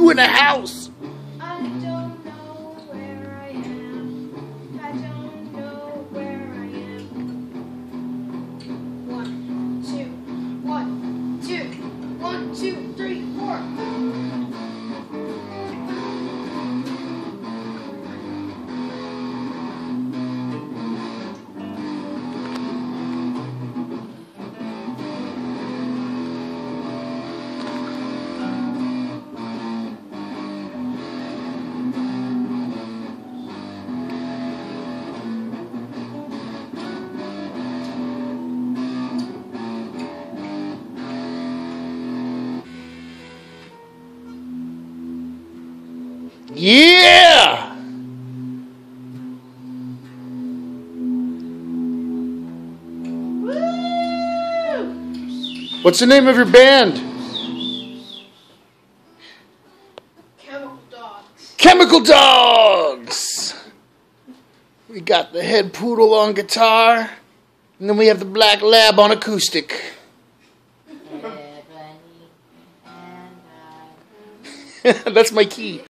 you in the house? I don't know where I am. I don't know where I am. 1, 2, 1, 2, 1, 2, 3, 4. Yeah! Woo! What's the name of your band? Chemical Dogs. Chemical Dogs! We got the head poodle on guitar, and then we have the black lab on acoustic. That's my key.